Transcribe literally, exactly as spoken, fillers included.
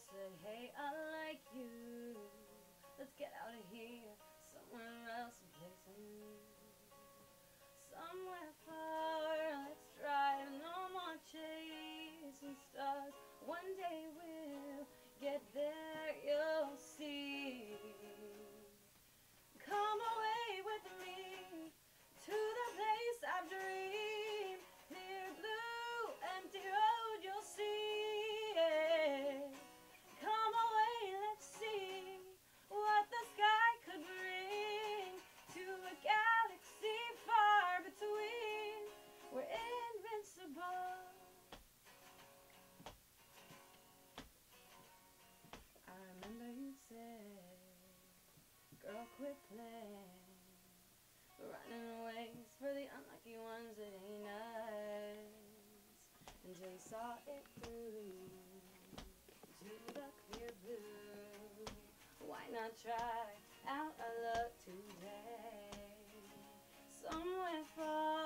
said, hey, I like you. Let's get out of here, somewhere else, someplace new. Somewhere far, let's drive, no more chasing stars. One day we'll get there, you'll see. Come away with me to the place I've dreamed. Clear blue, empty road, you'll see. Come away, let's see what the sky could bring. To a galaxy far between, we're invincible. I remember you said, girl, quit playing, running away for the unlucky ones, it ain't nice. Until you saw it through to the clear blue. Why not try out our luck today? Somewhere far